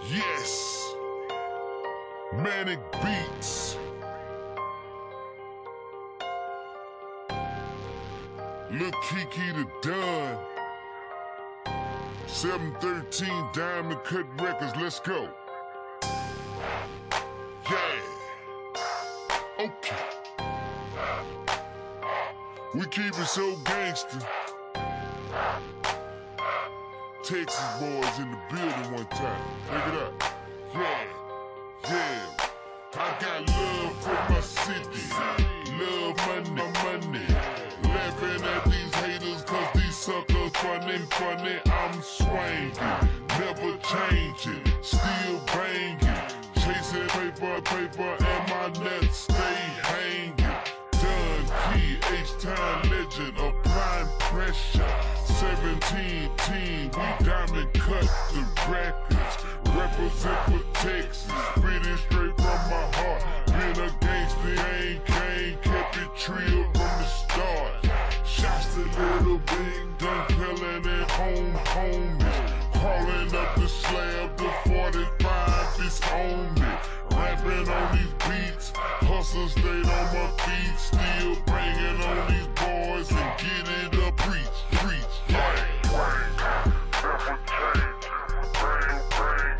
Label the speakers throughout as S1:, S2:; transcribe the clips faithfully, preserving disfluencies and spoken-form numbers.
S1: Yes, Manic Beats. Lil Keke the Don. seven thirteen Diamond Cut Records, let's go. Yeah. Okay. We keep it so gangster. Texas boys in the building one time. Pick it up. Yeah, yeah. I got love for my city. Love money, money. Laughing at these haters cause these suckers funny, funny. I'm swinging, never changing, still banging. Chasing paper, paper, and my nuts stay hanging. Done key, H-time legend, applying pressure. seventeen team, we diamond cut the records. Represent for Texas, spitting straight from my heart. Been a gangster, ain't gang, kept it trill from the start. Shots to Little Big, done Pelon and home homies. Crawling up the slab, the forty-five is on me. Rapping on these beats, hustle stayed on my feet. Still banging on these boys and get it up, preach, preach, yeah. Never change, bang, bang.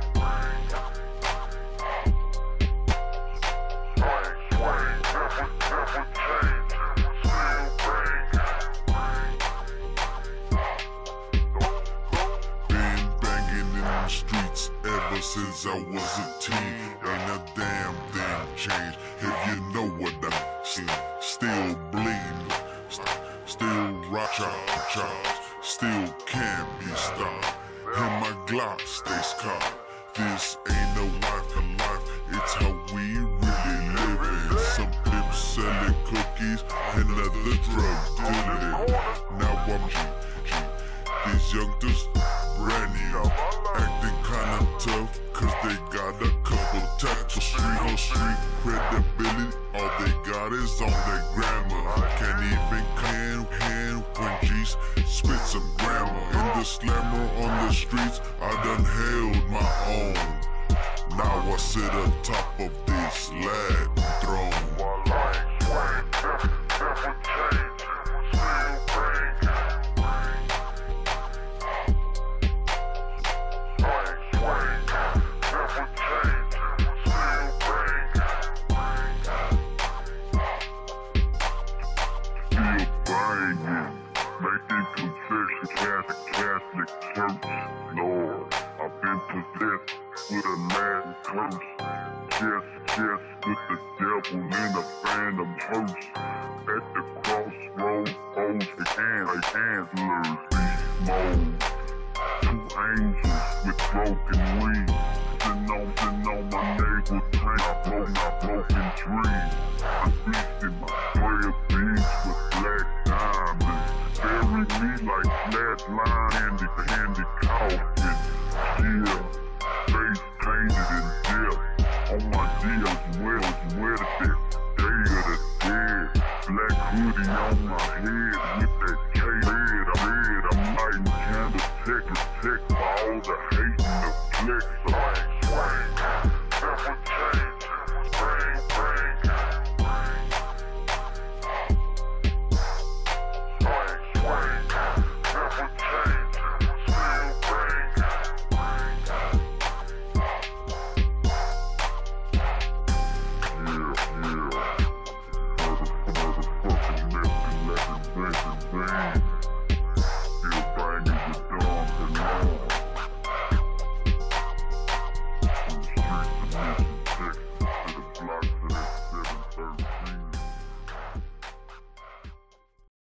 S1: Swing, swing, never, never change, still bang. Been banging in the streets ever since I was a teen. Ain't a damn thing changed, if you know what I'm saying. Still bleeding, st still rock chop chops, still can't be stopped. And my Glock stays caught. This ain't no life of life, it's how we really live it. Some pimps selling cookies, another drug dealing. Now I'm G, G. These youngsters brand new, acting kinda tough, cause they got a couple tattoos. Street on street credibility, all they got is on their grammar. Can't even can, can when G's spit some grammar. In the slammer on the streets, I done held my own. Now I sit atop of this Latin throne.
S2: Making concessions, Catholic, Catholic Church, Lord, I've been possessed with a Latin curse. Chest, chest with the devil in a phantom hearse. At the crossroads, foes and antlers, beast mode. Two angels with broken wings, sitting on, sitting on my navel tank. I broke my broken dreams. I feasted my prayer beads with black diamonds. Bury me like flat line candy, candy coffin. Yeah, face painted in death. On my deals, wells, where the death, day of the dead. Black hoodie on my head with that K red. I'm red, I'm lighting candles, tech, tech for all the hate and the flex. Swing, swing, never change.